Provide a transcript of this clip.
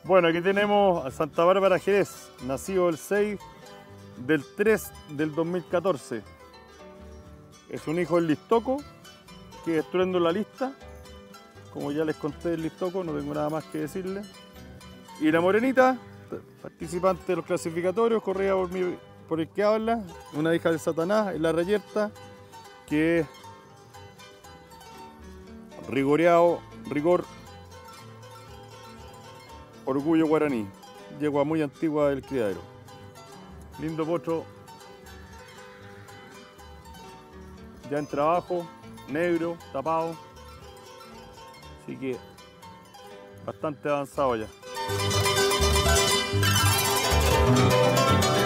Bueno, aquí tenemos a Santa Bárbara Jerez, nacido el 6 del 3 del 2014. Es un hijo del listoco, que estruendo la lista. Como ya les conté del listoco, no tengo nada más que decirles. Y la morenita, participante de los clasificatorios, corrida por el que habla, una hija de Satanás, en la reyerta, que es rigor, orgullo guaraní, yegua muy antigua del criadero. Lindo potro, ya en trabajo, negro, tapado, así que bastante avanzado ya.